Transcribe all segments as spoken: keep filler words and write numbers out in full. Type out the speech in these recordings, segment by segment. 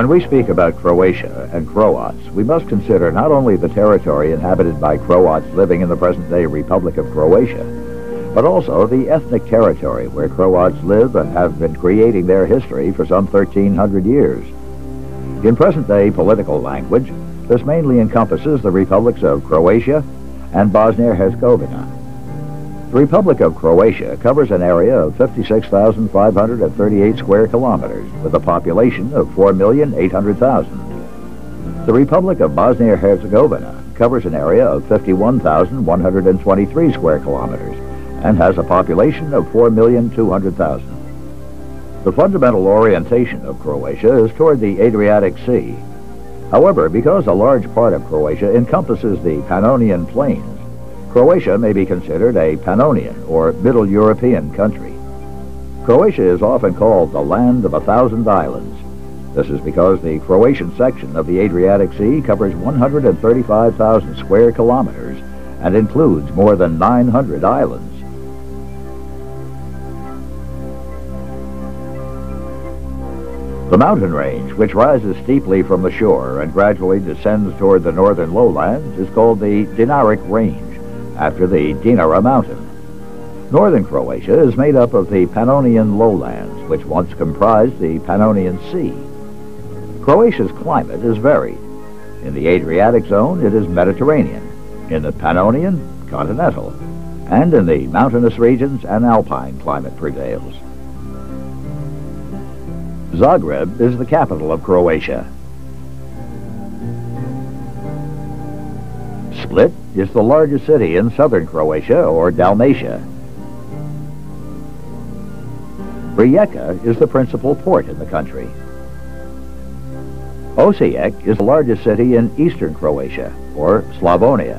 When we speak about Croatia and Croats, we must consider not only the territory inhabited by Croats living in the present-day Republic of Croatia, but also the ethnic territory where Croats live and have been creating their history for some thirteen hundred years. In present-day political language, this mainly encompasses the republics of Croatia and Bosnia-Herzegovina. The Republic of Croatia covers an area of fifty-six thousand five hundred thirty-eight square kilometers with a population of four million eight hundred thousand. The Republic of Bosnia-Herzegovina covers an area of fifty-one thousand one hundred twenty-three square kilometers and has a population of four million two hundred thousand. The fundamental orientation of Croatia is toward the Adriatic Sea. However, because a large part of Croatia encompasses the Pannonian Plains, Croatia may be considered a Pannonian or Middle European country. Croatia is often called the land of a thousand islands. This is because the Croatian section of the Adriatic Sea covers one hundred thirty-five thousand square kilometers and includes more than nine hundred islands. The mountain range, which rises steeply from the shore and gradually descends toward the northern lowlands, is called the Dinaric Range, after the Dinara mountain. Northern Croatia is made up of the Pannonian lowlands, which once comprised the Pannonian Sea. Croatia's climate is varied. In the Adriatic zone, it is Mediterranean. In the Pannonian, continental. And in the mountainous regions, an alpine climate prevails. Zagreb is the capital of Croatia. Split is the largest city in southern Croatia, or Dalmatia. Rijeka is the principal port in the country. Osijek is the largest city in eastern Croatia, or Slavonia.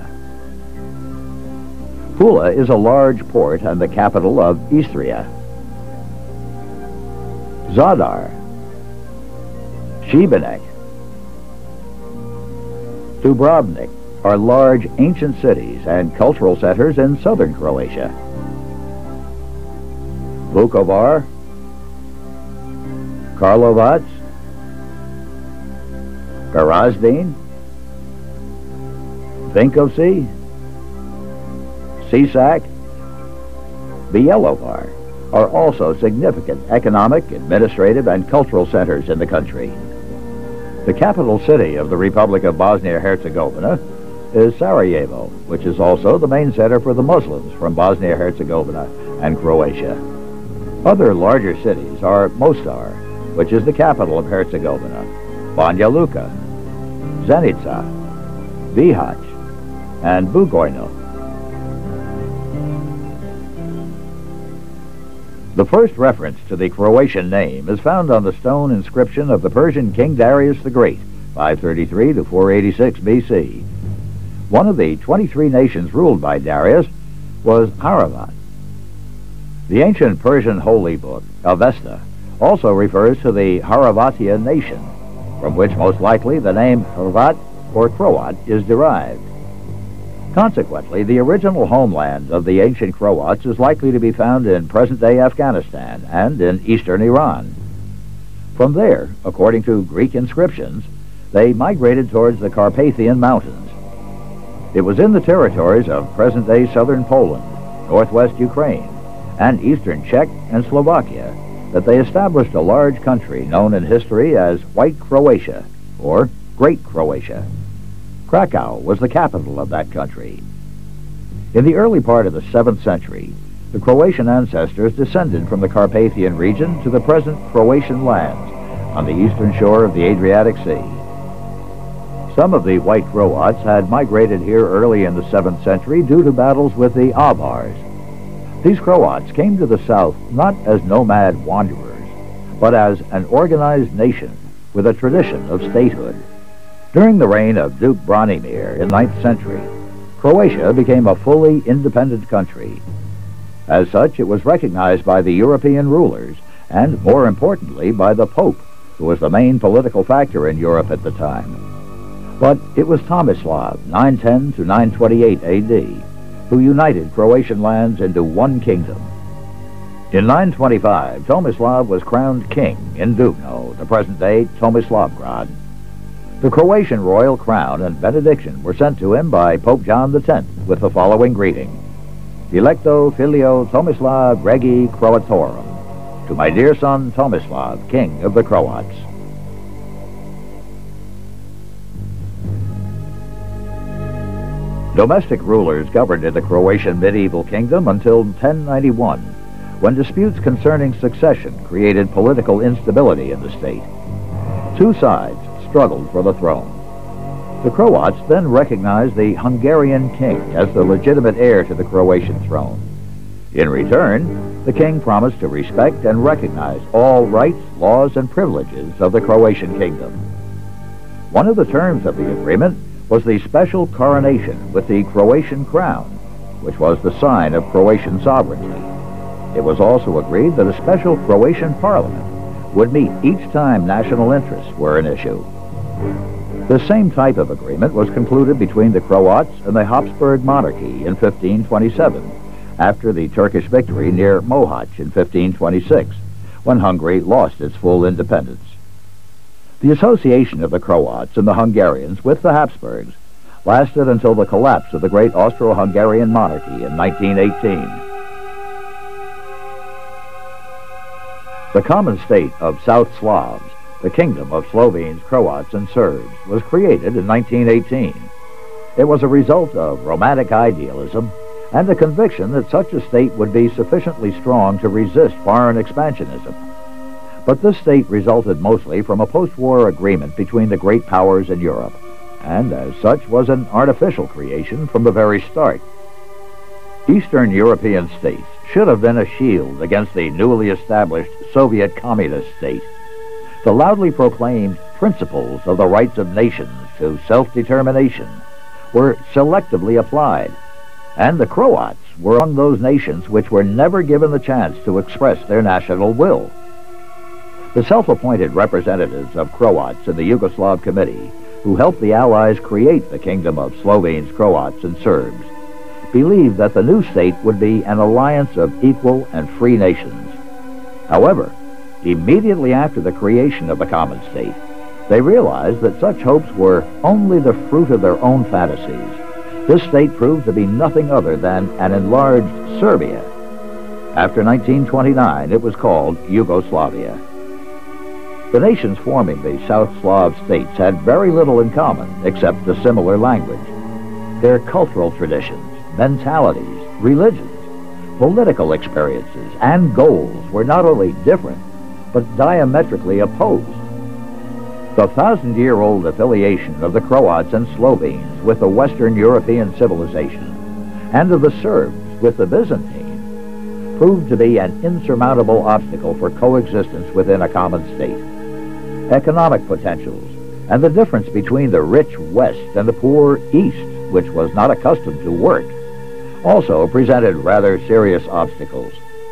Pula is a large port and the capital of Istria. Zadar, Šibenik, Dubrovnik are large ancient cities and cultural centers in southern Croatia. Vukovar, Karlovac, Varaždin, Vinkovci, Sisak, Bjelovar are also significant economic, administrative, and cultural centers in the country. The capital city of the Republic of Bosnia-Herzegovina is Sarajevo, which is also the main center for the Muslims from Bosnia-Herzegovina and Croatia. Other larger cities are Mostar, which is the capital of Herzegovina, Banja Luka, Zenica, Bihać, and Bugojno. The first reference to the Croatian name is found on the stone inscription of the Persian King Darius the Great, five thirty-three to four eighty-six B C. One of the twenty-three nations ruled by Darius was Haravat. The ancient Persian holy book, Avesta, also refers to the Haravatian nation, from which most likely the name Hrvat or Croat is derived. Consequently, the original homeland of the ancient Croats is likely to be found in present-day Afghanistan and in eastern Iran. From there, according to Greek inscriptions, they migrated towards the Carpathian Mountains. It was in the territories of present-day southern Poland, northwest Ukraine, and eastern Czech and Slovakia that they established a large country known in history as White Croatia, or Great Croatia. Krakow was the capital of that country. In the early part of the seventh century, the Croatian ancestors descended from the Carpathian region to the present Croatian lands on the eastern shore of the Adriatic Sea. Some of the White Croats had migrated here early in the seventh century due to battles with the Avars. These Croats came to the south not as nomad wanderers, but as an organized nation with a tradition of statehood. During the reign of Duke Branimir in the ninth century, Croatia became a fully independent country. As such, it was recognized by the European rulers, and more importantly, by the Pope, who was the main political factor in Europe at the time. But it was Tomislav, nine ten to nine twenty-eight A D, who united Croatian lands into one kingdom. In nine twenty-five, Tomislav was crowned king in Dubno, the present-day Tomislavgrad. The Croatian royal crown and benediction were sent to him by Pope John the tenth with the following greeting: Dilecto filio Tomislav regi Croatorum, to my dear son Tomislav, king of the Croats. Domestic rulers governed in the Croatian medieval kingdom until ten ninety-one, when disputes concerning succession created political instability in the state. Two sides struggled for the throne. The Croats then recognized the Hungarian king as the legitimate heir to the Croatian throne. In return, the king promised to respect and recognize all rights, laws, and privileges of the Croatian kingdom. One of the terms of the agreement was the special coronation with the Croatian crown, which was the sign of Croatian sovereignty. It was also agreed that a special Croatian parliament would meet each time national interests were an issue. The same type of agreement was concluded between the Croats and the Habsburg monarchy in fifteen twenty-seven, after the Turkish victory near Mohacs in fifteen twenty-six, when Hungary lost its full independence. The association of the Croats and the Hungarians with the Habsburgs lasted until the collapse of the great Austro-Hungarian monarchy in nineteen eighteen. The common state of South Slavs, the kingdom of Slovenes, Croats, and Serbs, was created in nineteen eighteen. It was a result of romantic idealism and a conviction that such a state would be sufficiently strong to resist foreign expansionism. But this state resulted mostly from a post-war agreement between the great powers in Europe, and as such was an artificial creation from the very start. Eastern European states should have been a shield against the newly established Soviet communist state. The loudly proclaimed principles of the rights of nations to self-determination were selectively applied, and the Croats were among those nations which were never given the chance to express their national will. The self-appointed representatives of Croats in the Yugoslav Committee, who helped the Allies create the kingdom of Slovenes, Croats, and Serbs, believed that the new state would be an alliance of equal and free nations. However, immediately after the creation of the common state, they realized that such hopes were only the fruit of their own fantasies. This state proved to be nothing other than an enlarged Serbia. After nineteen twenty-nine, it was called Yugoslavia. The nations forming the South Slav states had very little in common except a similar language. Their cultural traditions, mentalities, religions, political experiences, and goals were not only different, but diametrically opposed. The thousand-year-old affiliation of the Croats and Slovenes with the Western European civilization, and of the Serbs with the Byzantine, proved to be an insurmountable obstacle for coexistence within a common state. Economic potentials, and the difference between the rich West and the poor East, which was not accustomed to work, also presented rather serious obstacles.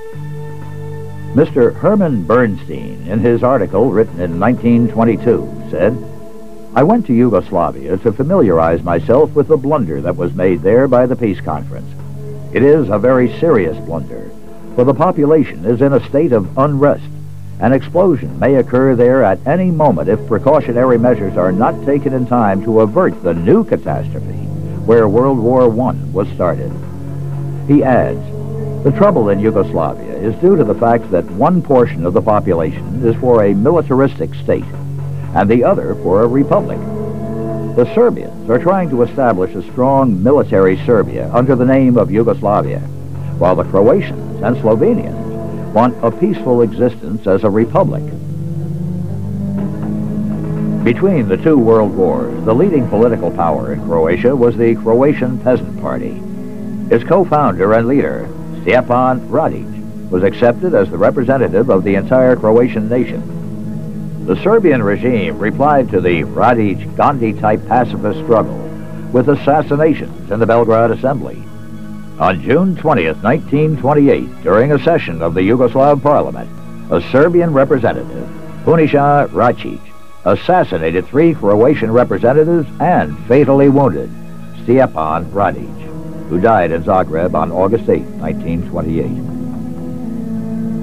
Mister Herman Bernstein, in his article written in nineteen twenty-two, said, "I went to Yugoslavia to familiarize myself with the blunder that was made there by the peace conference. It is a very serious blunder, for the population is in a state of unrest. An explosion may occur there at any moment if precautionary measures are not taken in time to avert the new catastrophe where World War One was started." He adds, "The trouble in Yugoslavia is due to the fact that one portion of the population is for a militaristic state, and the other for a republic. The Serbians are trying to establish a strong military Serbia under the name of Yugoslavia, while the Croatians and Slovenians want a peaceful existence as a republic." Between the two world wars, the leading political power in Croatia was the Croatian Peasant Party. Its co-founder and leader, Stjepan Radić, was accepted as the representative of the entire Croatian nation. The Serbian regime replied to the Radić-Gandhi-type pacifist struggle with assassinations in the Belgrade Assembly. On June twentieth, nineteen twenty-eight, during a session of the Yugoslav Parliament, a Serbian representative, Puniša Račić, assassinated three Croatian representatives and fatally wounded Stjepan Radić, who died in Zagreb on August eighth, nineteen twenty-eight.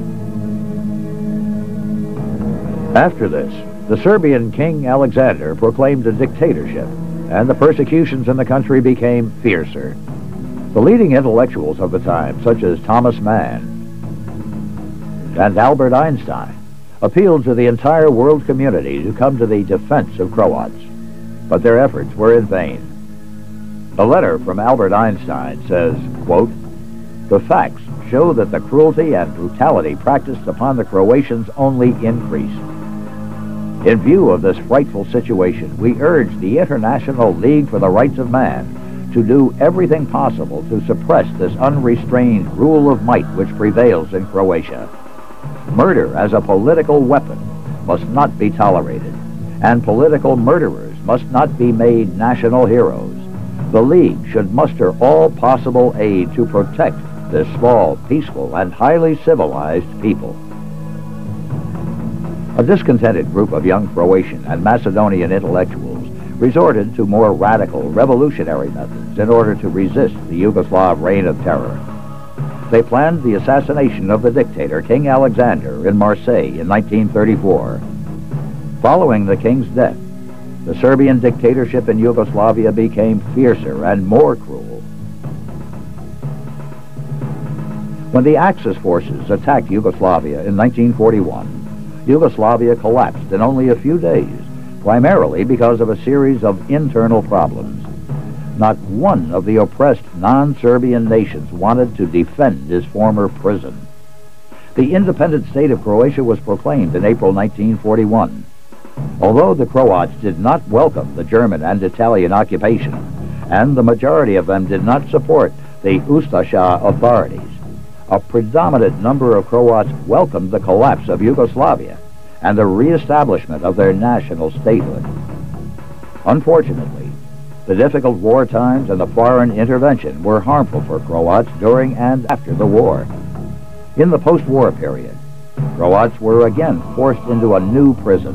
After this, the Serbian King Alexander proclaimed a dictatorship, and the persecutions in the country became fiercer. The leading intellectuals of the time, such as Thomas Mann and Albert Einstein, appealed to the entire world community to come to the defense of Croats, but their efforts were in vain. A letter from Albert Einstein says, quote, "The facts show that the cruelty and brutality practiced upon the Croatians only increased. In view of this frightful situation, we urge the International League for the Rights of Man to do everything possible to suppress this unrestrained rule of might which prevails in Croatia. Murder as a political weapon must not be tolerated, and political murderers must not be made national heroes. The League should muster all possible aid to protect this small, peaceful, and highly civilized people." A discontented group of young Croatian and Macedonian intellectuals resorted to more radical revolutionary methods in order to resist the Yugoslav reign of terror. They planned the assassination of the dictator King Alexander in Marseille in nineteen thirty-four. Following the king's death, the Serbian dictatorship in Yugoslavia became fiercer and more cruel. When the Axis forces attacked Yugoslavia in nineteen forty-one, Yugoslavia collapsed in only a few days, primarily because of a series of internal problems. Not one of the oppressed non-Serbian nations wanted to defend his former prison. The independent state of Croatia was proclaimed in April nineteen forty-one. Although the Croats did not welcome the German and Italian occupation, and the majority of them did not support the Ustasha authorities, a predominant number of Croats welcomed the collapse of Yugoslavia and the reestablishment of their national statehood. Unfortunately, the difficult war times and the foreign intervention were harmful for Croats during and after the war. In the post-war period, Croats were again forced into a new prison.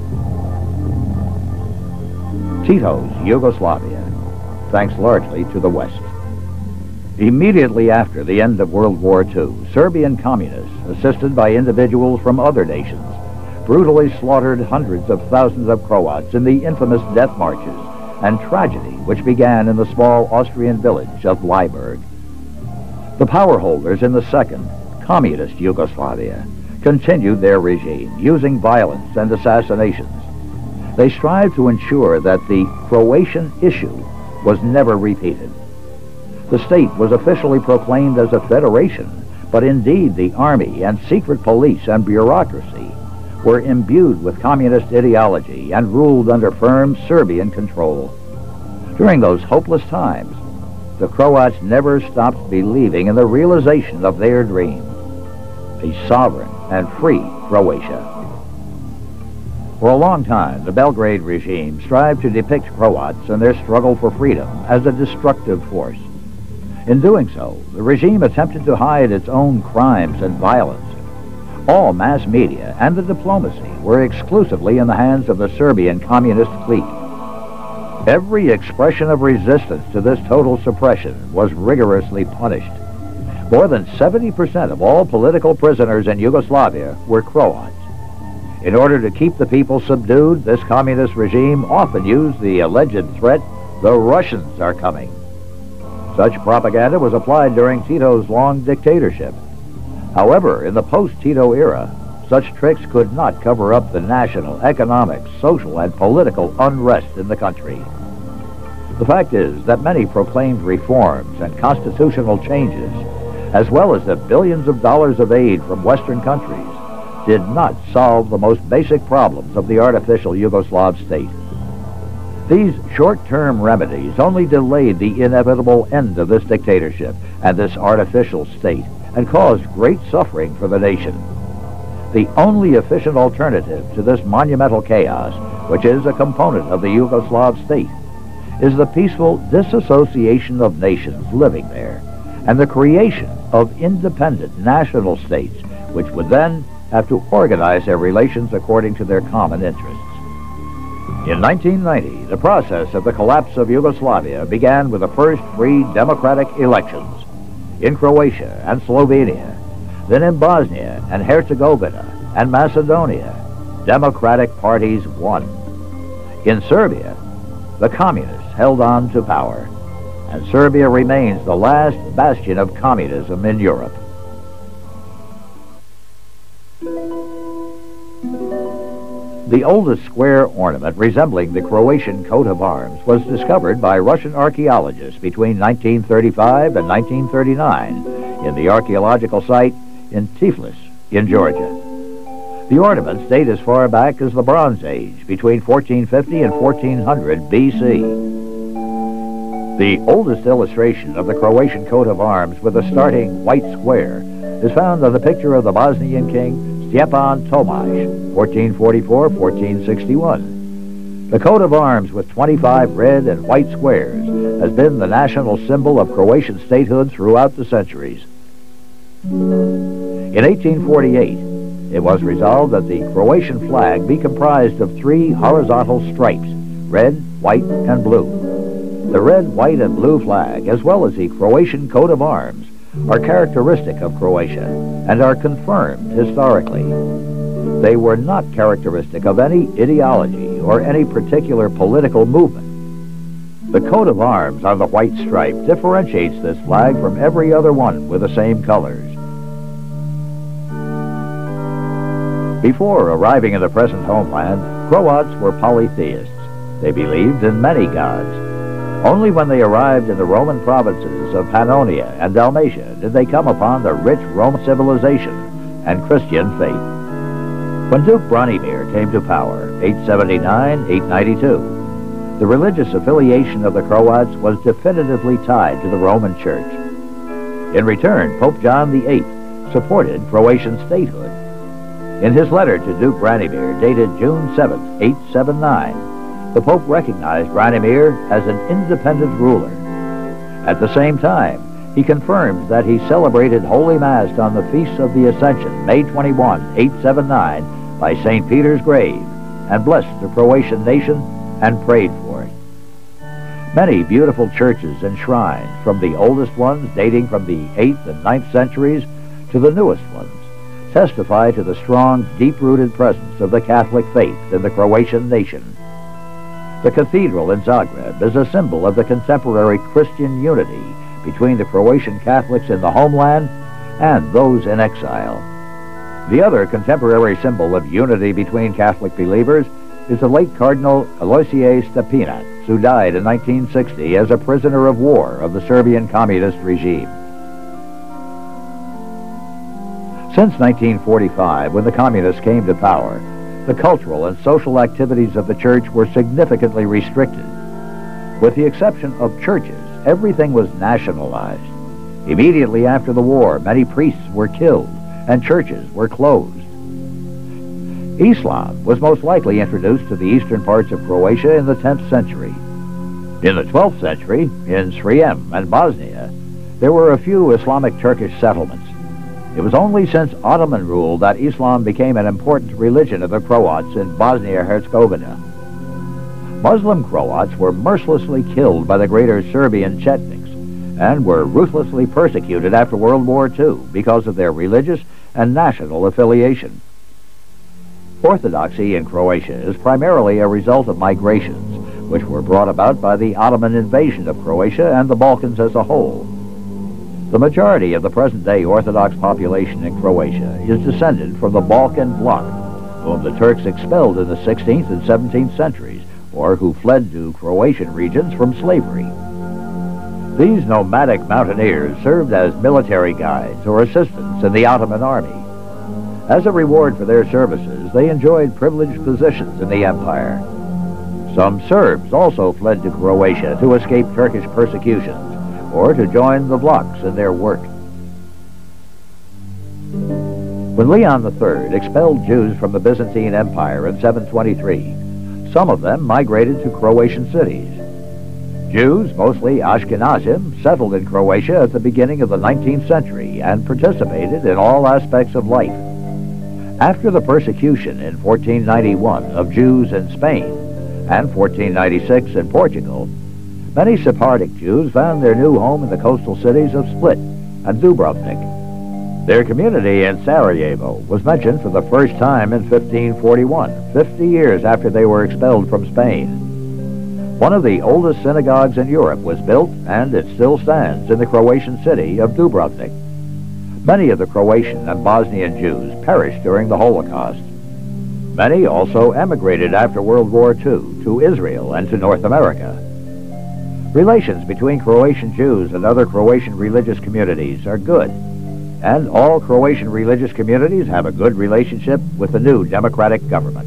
Tito's Yugoslavia, thanks largely to the West. Immediately after the end of World War Two, Serbian communists, assisted by individuals from other nations, brutally slaughtered hundreds of thousands of Croats in the infamous death marches and tragedy which began in the small Austrian village of Leiberg. The power holders in the second, communist Yugoslavia, continued their regime, using violence and assassinations. They strived to ensure that the Croatian issue was never repeated. The state was officially proclaimed as a federation, but indeed the army and secret police and bureaucracy were imbued with communist ideology and ruled under firm Serbian control. During those hopeless times, the Croats never stopped believing in the realization of their dream, a sovereign and free Croatia. For a long time, the Belgrade regime strived to depict Croats and their struggle for freedom as a destructive force. In doing so, the regime attempted to hide its own crimes and violence. All mass media and the diplomacy were exclusively in the hands of the Serbian communist clique. Every expression of resistance to this total suppression was rigorously punished. More than seventy percent of all political prisoners in Yugoslavia were Croats. In order to keep the people subdued, this communist regime often used the alleged threat, "The Russians are coming." Such propaganda was applied during Tito's long dictatorship. However, in the post-Tito era, such tricks could not cover up the national, economic, social, and political unrest in the country. The fact is that many proclaimed reforms and constitutional changes, as well as the billions of dollars of aid from Western countries, did not solve the most basic problems of the artificial Yugoslav state. These short-term remedies only delayed the inevitable end of this dictatorship and this artificial state and caused great suffering for the nation. The only efficient alternative to this monumental chaos, which is a component of the Yugoslav state, is the peaceful disassociation of nations living there and the creation of independent national states, which would then have to organize their relations according to their common interests. In nineteen ninety, the process of the collapse of Yugoslavia began with the first free democratic elections in Croatia and Slovenia, then in Bosnia and Herzegovina and Macedonia, democratic parties won. In Serbia, the communists held on to power, and Serbia remains the last bastion of communism in Europe. The oldest square ornament resembling the Croatian coat of arms was discovered by Russian archaeologists between nineteen thirty-five and nineteen thirty-nine in the archaeological site in Tiflis in Georgia. The ornaments date as far back as the Bronze Age, between fourteen fifty and fourteen hundred B C. The oldest illustration of the Croatian coat of arms with a starting white square is found on the picture of the Bosnian king Stjepan Tomaš, fourteen forty-four to fourteen sixty-one. The coat of arms with twenty-five red and white squares has been the national symbol of Croatian statehood throughout the centuries. In eighteen forty-eight, it was resolved that the Croatian flag be comprised of three horizontal stripes, red, white, and blue. The red, white, and blue flag, as well as the Croatian coat of arms, are characteristic of Croatia and are confirmed historically. They were not characteristic of any ideology or any particular political movement. The coat of arms on the white stripe differentiates this flag from every other one with the same colors. Before arriving in the present homeland, Croats were polytheists. They believed in many gods. Only when they arrived in the Roman provinces of Pannonia and Dalmatia did they come upon the rich Roman civilization and Christian faith. When Duke Branimir came to power, eight seventy-nine to eight ninety-two, the religious affiliation of the Croats was definitively tied to the Roman Church. In return, Pope John the eighth supported Croatian statehood. In his letter to Duke Branimir, dated June seventh, eight seventy-nine, the Pope recognized Branimir as an independent ruler. At the same time, he confirmed that he celebrated Holy Mass on the Feast of the Ascension, May twenty-first, eight seventy-nine, by Saint Peter's grave, and blessed the Croatian nation and prayed for it. Many beautiful churches and shrines, from the oldest ones dating from the eighth and ninth centuries to the newest ones, testify to the strong, deep-rooted presence of the Catholic faith in the Croatian nation. The cathedral in Zagreb is a symbol of the contemporary Christian unity between the Croatian Catholics in the homeland and those in exile. The other contemporary symbol of unity between Catholic believers is the late Cardinal Aloysius Stepinac, who died in nineteen sixty as a prisoner of war of the Serbian communist regime. Since nineteen forty-five, when the communists came to power, the cultural and social activities of the church were significantly restricted. With the exception of churches, everything was nationalized. Immediately after the war, many priests were killed and churches were closed. Islam was most likely introduced to the eastern parts of Croatia in the tenth century. In the twelfth century, in Srijem and Bosnia, there were a few Islamic Turkish settlements. It was only since Ottoman rule that Islam became an important religion of the Croats in Bosnia-Herzegovina. Muslim Croats were mercilessly killed by the greater Serbian Chetniks and were ruthlessly persecuted after World War Two because of their religious and national affiliation. Orthodoxy in Croatia is primarily a result of migrations, which were brought about by the Ottoman invasion of Croatia and the Balkans as a whole. The majority of the present-day Orthodox population in Croatia is descended from the Balkan bloc, whom the Turks expelled in the sixteenth and seventeenth centuries, or who fled to Croatian regions from slavery. These nomadic mountaineers served as military guides or assistants in the Ottoman army. As a reward for their services, they enjoyed privileged positions in the empire. Some Serbs also fled to Croatia to escape Turkish persecutions, or to join the blocs in their work. When Leon the Third expelled Jews from the Byzantine Empire in seven twenty-three, some of them migrated to Croatian cities. Jews, mostly Ashkenazim, settled in Croatia at the beginning of the nineteenth century and participated in all aspects of life. After the persecution in fourteen ninety-one of Jews in Spain and fourteen ninety-six in Portugal, many Sephardic Jews found their new home in the coastal cities of Split and Dubrovnik. Their community in Sarajevo was mentioned for the first time in fifteen forty-one, fifty years after they were expelled from Spain. One of the oldest synagogues in Europe was built, and it still stands in the Croatian city of Dubrovnik. Many of the Croatian and Bosnian Jews perished during the Holocaust. Many also emigrated after World War Two to Israel and to North America. Relations between Croatian Jews and other Croatian religious communities are good, and all Croatian religious communities have a good relationship with the new democratic government.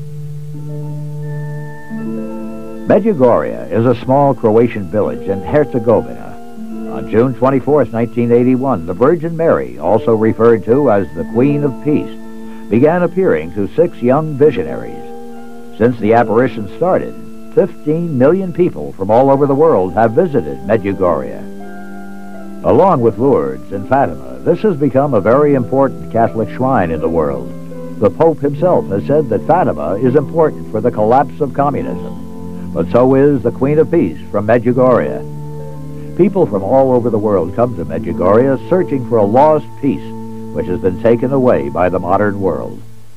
Medjugorje is a small Croatian village in Herzegovina. On June twenty-fourth, nineteen eighty-one, the Virgin Mary, also referred to as the Queen of Peace, began appearing to six young visionaries. Since the apparition started, fifteen million people from all over the world have visited Medjugorje. Along with Lourdes and Fatima, this has become a very important Catholic shrine in the world. The Pope himself has said that Fatima is important for the collapse of communism, but so is the Queen of Peace from Medjugorje. People from all over the world come to Medjugorje searching for a lost peace which has been taken away by the modern world.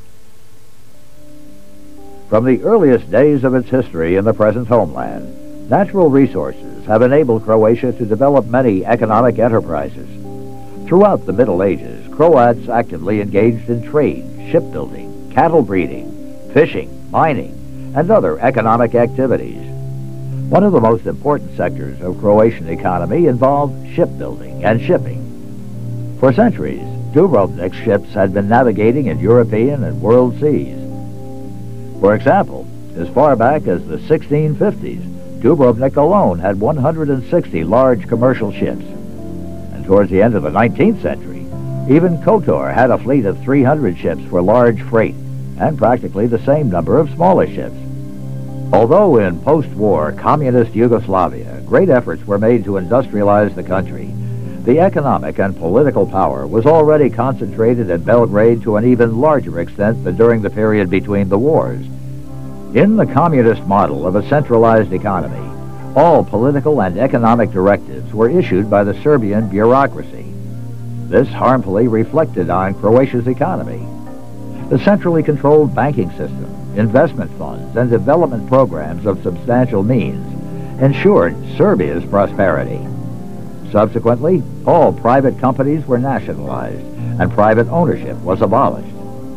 From the earliest days of its history in the present homeland, natural resources have enabled Croatia to develop many economic enterprises. Throughout the Middle Ages, Croats actively engaged in trade, shipbuilding, cattle breeding, fishing, mining, and other economic activities. One of the most important sectors of Croatian economy involved shipbuilding and shipping. For centuries, Dubrovnik's ships had been navigating in European and world seas. For example, as far back as the sixteen fifties, Dubrovnik alone had one hundred sixty large commercial ships. And towards the end of the nineteenth century, even Kotor had a fleet of three hundred ships for large freight, and practically the same number of smaller ships. Although in post-war communist Yugoslavia, great efforts were made to industrialize the country, the economic and political power was already concentrated in Belgrade to an even larger extent than during the period between the wars. In the communist model of a centralized economy, all political and economic directives were issued by the Serbian bureaucracy. This harmfully reflected on Croatia's economy. The centrally controlled banking system, investment funds, and development programs of substantial means ensured Serbia's prosperity. Subsequently, all private companies were nationalized, and private ownership was abolished.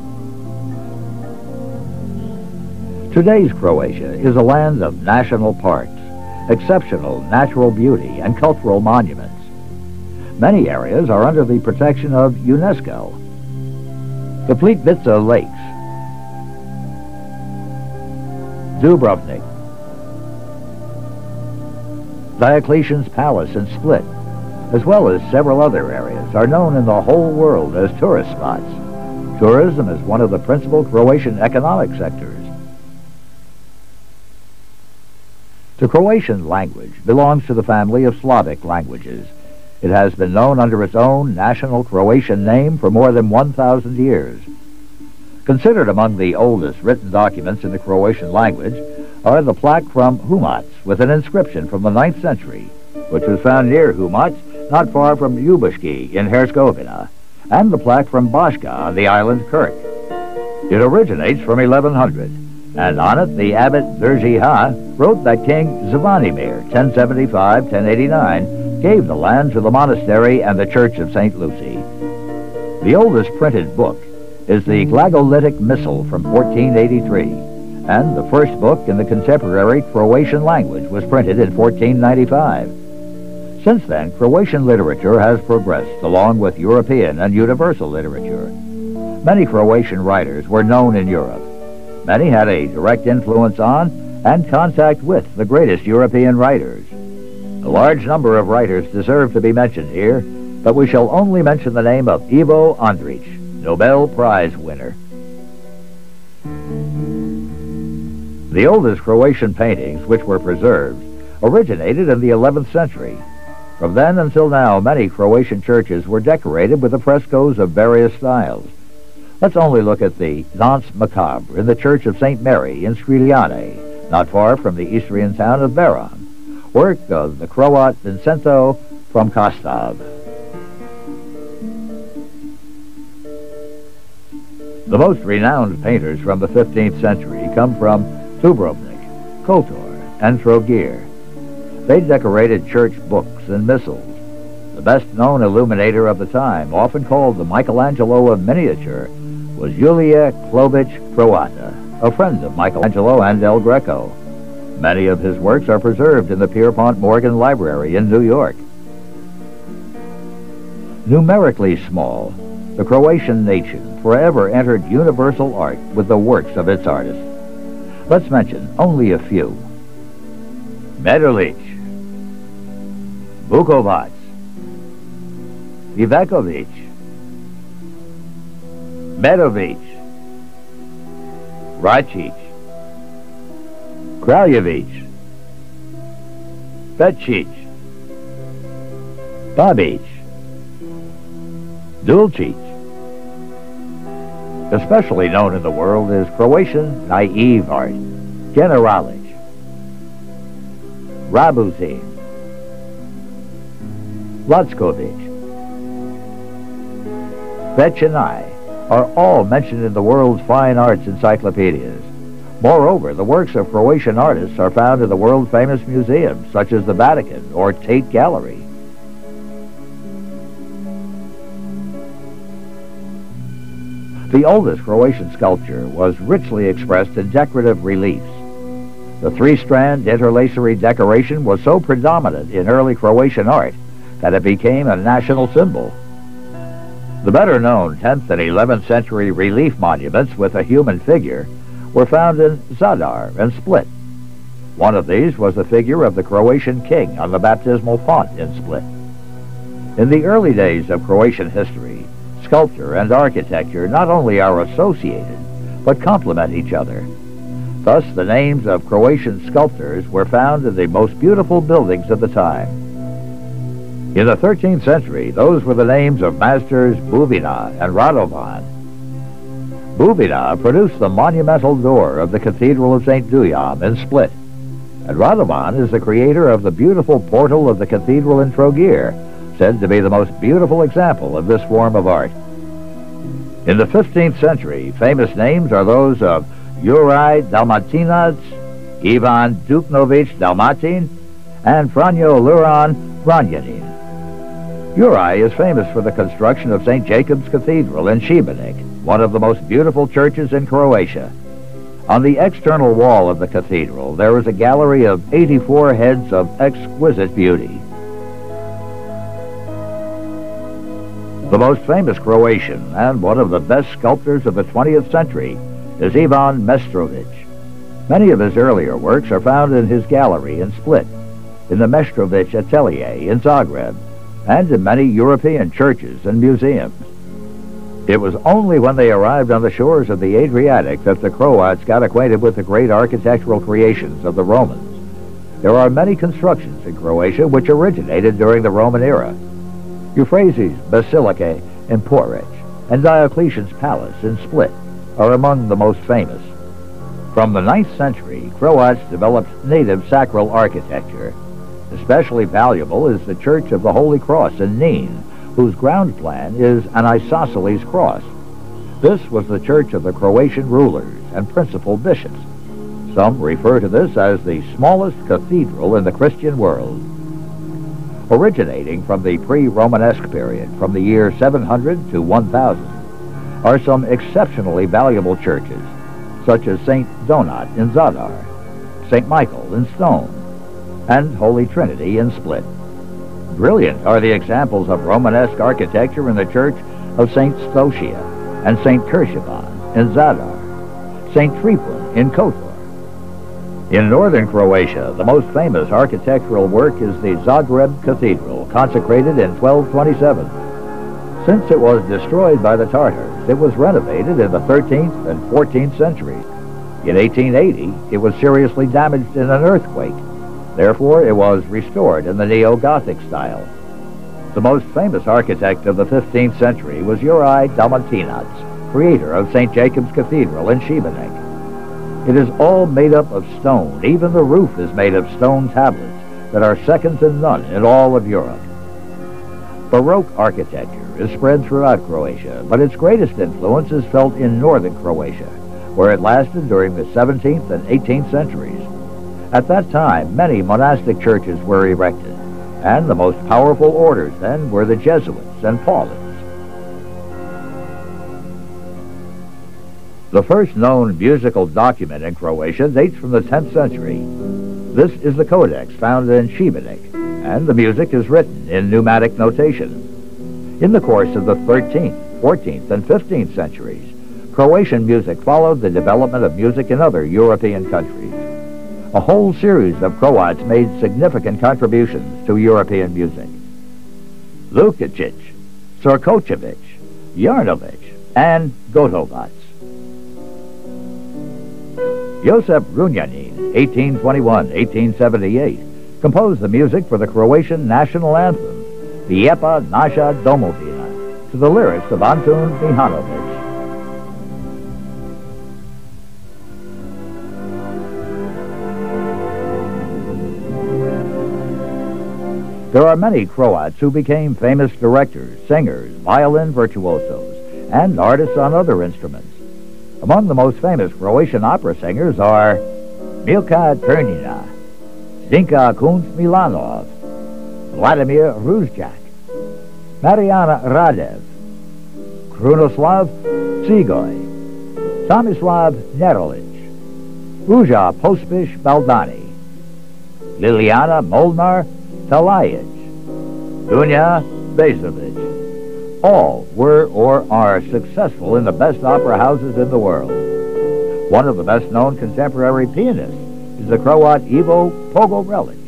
Today's Croatia is a land of national parks, exceptional natural beauty, and cultural monuments. Many areas are under the protection of UNESCO. The Plitvice Lakes, Dubrovnik, Diocletian's Palace in Split, as well as several other areas, are known in the whole world as tourist spots. Tourism is one of the principal Croatian economic sectors. The Croatian language belongs to the family of Slavic languages. It has been known under its own national Croatian name for more than one thousand years. Considered among the oldest written documents in the Croatian language are the plaque from Humac with an inscription from the ninth century, which was found near Humac, not far from Ljubuški in Herzegovina, and the plaque from Baška on the island Krk. It originates from eleven hundred, and on it the abbot Drži Ha wrote that King Zvonimir, ten seventy-five to ten eighty-nine, gave the land to the monastery and the church of Saint Lucy. The oldest printed book is the Glagolitic Missal from fourteen eighty-three, and the first book in the contemporary Croatian language was printed in fourteen ninety-five. Since then, Croatian literature has progressed along with European and universal literature. Many Croatian writers were known in Europe. Many had a direct influence on and contact with the greatest European writers. A large number of writers deserve to be mentioned here, but we shall only mention the name of Ivo Andrić, Nobel Prize winner. The oldest Croatian paintings which were preserved originated in the eleventh century. From then until now, many Croatian churches were decorated with the frescoes of various styles. Let's only look at the Nonce Macabre in the Church of Saint Mary in Scriljane, not far from the Istrian town of Beran, work of the Croat Vincenzo from Kastav. The most renowned painters from the fifteenth century come from Dubrovnik, Kotor, and Trogir. They decorated church books and missals. The best-known illuminator of the time, often called the Michelangelo of miniature, was Julia Klović Croata, a friend of Michelangelo and El Greco. Many of his works are preserved in the Pierpont Morgan Library in New York. Numerically small, the Croatian nation forever entered universal art with the works of its artists. Let's mention only a few. Medulić, Vukovac, Ivaković, Medović, Račić, Kraljević, Petčić, Babić, Dulcic. Especially known in the world is Croatian naive art, Generalic, Rabutin, Lacković, Vecini are all mentioned in the world's fine arts encyclopedias. Moreover, the works of Croatian artists are found in the world-famous museums, such as the Vatican or Tate Gallery. The oldest Croatian sculpture was richly expressed in decorative reliefs. The three-strand interlacery decoration was so predominant in early Croatian art that it became a national symbol. The better-known tenth and eleventh century relief monuments with a human figure were found in Zadar and Split. One of these was the figure of the Croatian king on the baptismal font in Split. In the early days of Croatian history, sculpture and architecture not only are associated, but complement each other. Thus, the names of Croatian sculptors were found in the most beautiful buildings of the time. In the thirteenth century, those were the names of masters Buvina and Radovan. Buvina produced the monumental door of the Cathedral of Saint Dujam in Split, and Radovan is the creator of the beautiful portal of the cathedral in Trogir, said to be the most beautiful example of this form of art. In the fifteenth century, famous names are those of Juraj Dalmatinac, Ivan Duknović Dalmatin, and Franjo Luran Vranjanin. Juraj is famous for the construction of Saint Jacob's Cathedral in Šibenik, one of the most beautiful churches in Croatia. On the external wall of the cathedral, there is a gallery of eighty-four heads of exquisite beauty. The most famous Croatian and one of the best sculptors of the twentieth century is Ivan Meštrović. Many of his earlier works are found in his gallery in Split, in the Meštrović Atelier in Zagreb, and in many European churches and museums. It was only when they arrived on the shores of the Adriatic that the Croats got acquainted with the great architectural creations of the Romans. There are many constructions in Croatia which originated during the Roman era. Euphrates' Basilica in Porridge and Diocletian's Palace in Split are among the most famous. From the ninth century, Croats developed native sacral architecture. Especially valuable is the Church of the Holy Cross in Nin, whose ground plan is an isosceles cross. This was the church of the Croatian rulers and principal bishops. Some refer to this as the smallest cathedral in the Christian world. Originating from the pre-Romanesque period, from the year seven hundred to one thousand, are some exceptionally valuable churches, such as Saint Donat in Zadar, Saint Michael in Stone, and Holy Trinity in Split. Brilliant are the examples of Romanesque architecture in the church of Saint Stosia and Saint Kershivan in Zadar, Saint Tripun in Kotor. In northern Croatia, the most famous architectural work is the Zagreb Cathedral, consecrated in twelve twenty-seven. Since it was destroyed by the Tartars, it was renovated in the thirteenth and fourteenth centuries. In eighteen eighty, it was seriously damaged in an earthquake. Therefore, it was restored in the neo-Gothic style. The most famous architect of the fifteenth century was Juraj Dalmatinac, creator of Saint Jacob's Cathedral in Šibenik. It is all made up of stone. Even the roof is made of stone tablets that are second to none in all of Europe. Baroque architecture is spread throughout Croatia, but its greatest influence is felt in northern Croatia, where it lasted during the seventeenth and eighteenth centuries. At that time, many monastic churches were erected, and the most powerful orders then were the Jesuits and Paulins. The first known musical document in Croatia dates from the tenth century. This is the Codex found in Šibenik, and the music is written in pneumatic notation. In the course of the thirteenth, fourteenth, and fifteenth centuries, Croatian music followed the development of music in other European countries. A whole series of Croats made significant contributions to European music. Lukacic, Sorkočević, Jarnović, and Gotovac. Josip Runjanin, eighteen twenty-one to eighteen seventy-eight, composed the music for the Croatian national anthem, Lijepa naša domovina, to the lyrics of Antun Mihanović. There are many Croats who became famous directors, singers, violin virtuosos, and artists on other instruments. Among the most famous Croatian opera singers are Milka Turnina, Zdenka Kunc-Milanov, Vladimir Ruzjak, Marijana Radev, Krunoslav Cigoj, Tomislav Nerolic, Ruja Pospish Baldani, Liliana Molnar Talajic, Dunja Besovic. All were or are successful in the best opera houses in the world. One of the best-known contemporary pianists is the Croat Ivo Pogorelic.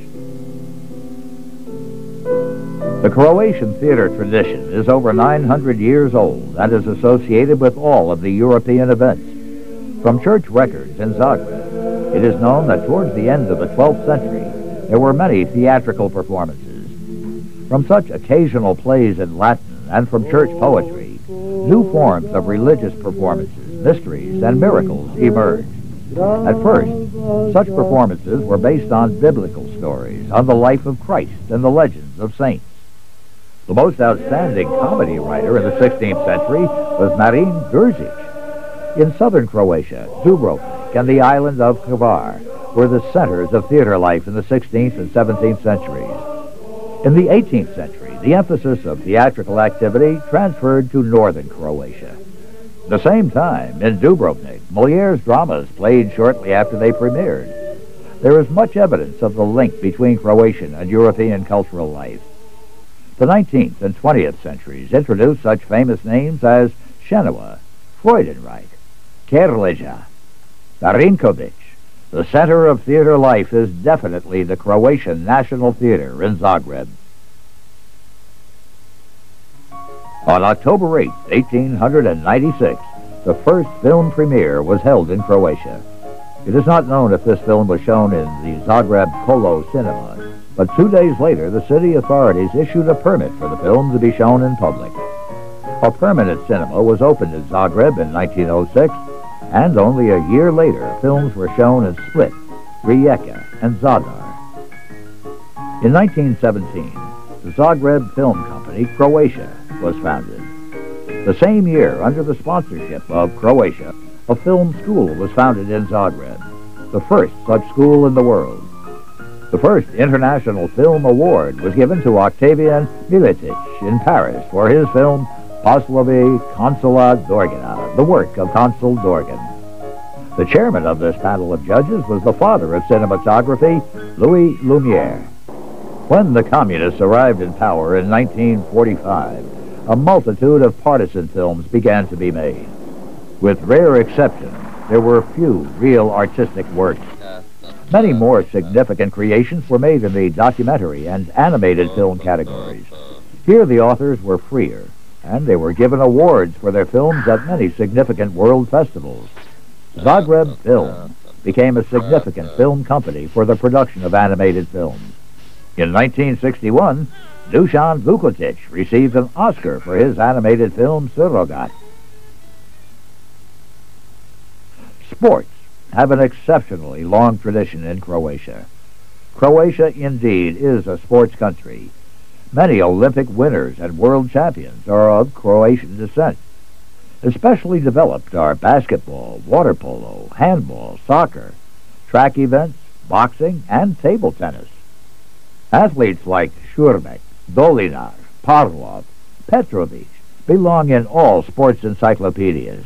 The Croatian theater tradition is over nine hundred years old and is associated with all of the European events. From church records in Zagreb, it is known that towards the end of the twelfth century, there were many theatrical performances. From such occasional plays in Latin and from church poetry, new forms of religious performances, mysteries, and miracles emerged. At first, such performances were based on biblical stories, on the life of Christ and the legends of saints. The most outstanding comedy writer in the sixteenth century was Marin Držić. In southern Croatia, Dubrovnik and the island of Hvar were the centers of theater life in the sixteenth and seventeenth centuries. In the eighteenth century, the emphasis of theatrical activity transferred to northern Croatia. At the same time, in Dubrovnik, Molière's dramas played shortly after they premiered. There is much evidence of the link between Croatian and European cultural life. The nineteenth and twentieth centuries introduced such famous names as Šenoa, Freudenreich, Kerleja, Darinković. The center of theater life is definitely the Croatian National Theater in Zagreb. On October eighth, eighteen ninety-six, the first film premiere was held in Croatia. It is not known if this film was shown in the Zagreb Kolo Cinema, but two days later the city authorities issued a permit for the film to be shown in public. A permanent cinema was opened in Zagreb in nineteen oh six, and only a year later films were shown in Split, Rijeka, and Zadar. In nineteen seventeen, the Zagreb Film Company, Croatia, was founded. The same year, under the sponsorship of Croatia, a film school was founded in Zagreb, the first such school in the world. The first International Film Award was given to Octavian Miletic in Paris for his film Poslovi Konsula Dorgana, the work of Consul Dorgan. The chairman of this panel of judges was the father of cinematography, Louis Lumière. When the Communists arrived in power in nineteen forty-five, a multitude of partisan films began to be made. With rare exceptions, there were few real artistic works. Many more significant creations were made in the documentary and animated film categories. Here the authors were freer, and they were given awards for their films at many significant world festivals. Zagreb Film became a significant film company for the production of animated films. In nineteen sixty-one, Dusan Vukotic received an Oscar for his animated film Surogat. Sports have an exceptionally long tradition in Croatia. Croatia, indeed, is a sports country. Many Olympic winners and world champions are of Croatian descent. Especially developed are basketball, water polo, handball, soccer, track events, boxing, and table tennis. Athletes like Šurmek, Dolinar, Parlov, Petrović belong in all sports encyclopedias.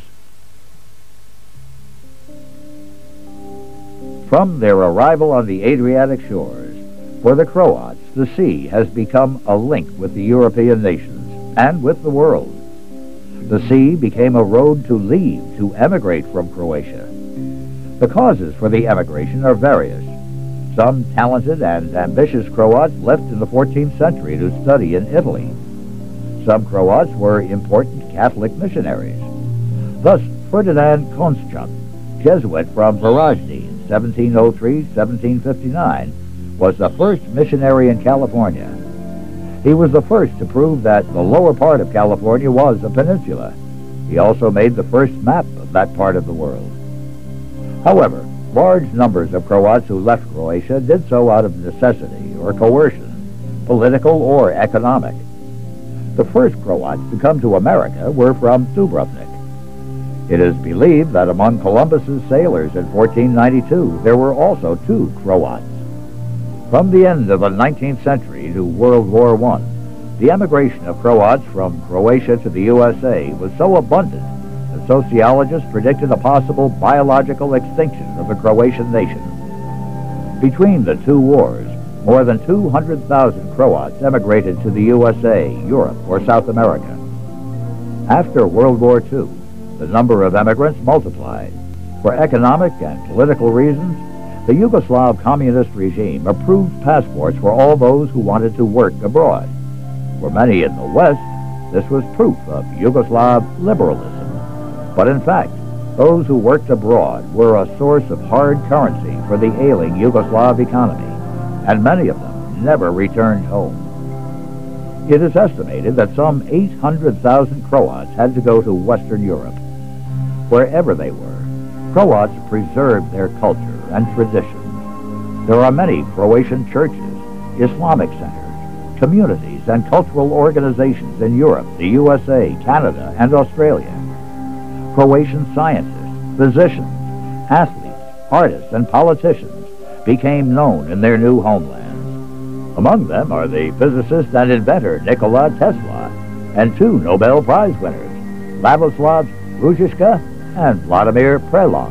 From their arrival on the Adriatic shores, for the Croats, the sea has become a link with the European nations and with the world. The sea became a road to leave, to emigrate from Croatia. The causes for the emigration are various. Some talented and ambitious Croats left in the fourteenth century to study in Italy. Some Croats were important Catholic missionaries. Thus, Ferdinand Konstchuk, Jesuit from Varaždin, seventeen oh three to seventeen fifty-nine, was the first missionary in California. He was the first to prove that the lower part of California was a peninsula. He also made the first map of that part of the world. However, large numbers of Croats who left Croatia did so out of necessity or coercion, political or economic. The first Croats to come to America were from Dubrovnik. It is believed that among Columbus's sailors in fourteen ninety-two, there were also two Croats. From the end of the nineteenth century to World War One, the emigration of Croats from Croatia to the U S A was so abundant that sociologists predicted a possible biological extinction of the Croatian nation. Between the two wars, more than two hundred thousand Croats emigrated to the U S A, Europe, or South America. After World War Two, the number of emigrants multiplied. For economic and political reasons, the Yugoslav communist regime approved passports for all those who wanted to work abroad. For many in the West, this was proof of Yugoslav liberalism. But in fact, those who worked abroad were a source of hard currency for the ailing Yugoslav economy, and many of them never returned home. It is estimated that some eight hundred thousand Croats had to go to Western Europe. Wherever they were, Croats preserved their culture and traditions. There are many Croatian churches, Islamic centers, communities, and cultural organizations in Europe, the U S A, Canada, and Australia. Croatian scientists, physicians, athletes, artists, and politicians became known in their new homelands. Among them are the physicist and inventor Nikola Tesla and two Nobel Prize winners, Ladislav Ružička and Vladimir Prelog.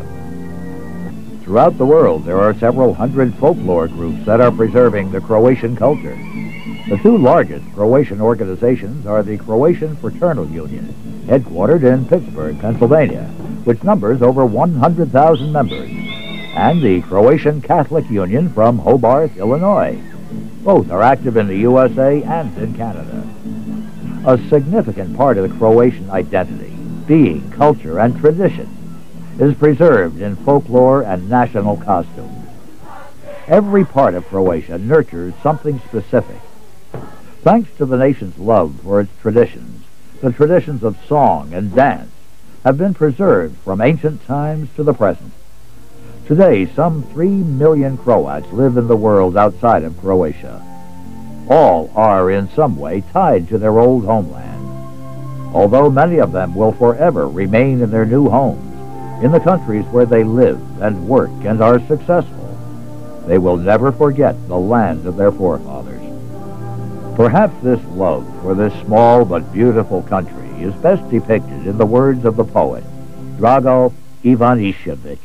Throughout the world, there are several hundred folklore groups that are preserving the Croatian culture. The two largest Croatian organizations are the Croatian Fraternal Union, headquartered in Pittsburgh, Pennsylvania, which numbers over one hundred thousand members, and the Croatian Catholic Union from Hobart, Illinois. Both are active in the U S A and in Canada. A significant part of the Croatian identity, being culture and tradition, is preserved in folklore and national costumes. Every part of Croatia nurtures something specific. Thanks to the nation's love for its traditions, the traditions of song and dance have been preserved from ancient times to the present. Today, some three million Croats live in the world outside of Croatia. All are in some way tied to their old homeland. Although many of them will forever remain in their new homes, in the countries where they live and work and are successful, they will never forget the land of their forefathers. Perhaps this love for this small but beautiful country is best depicted in the words of the poet, Drago Ivanišević.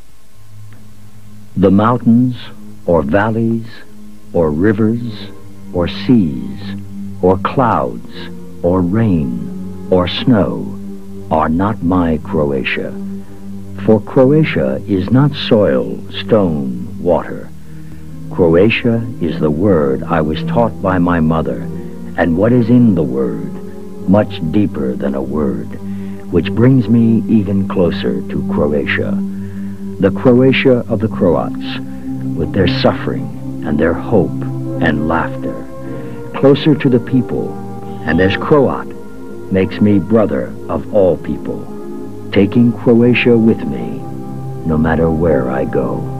The mountains, or valleys, or rivers, or seas, or clouds, or rain, or snow are not my Croatia. For Croatia is not soil, stone, water. Croatia is the word I was taught by my mother, and what is in the word, much deeper than a word, which brings me even closer to Croatia. The Croatia of the Croats, with their suffering and their hope and laughter, closer to the people, and as Croat, makes me brother of all people, taking Croatia with me, no matter where I go.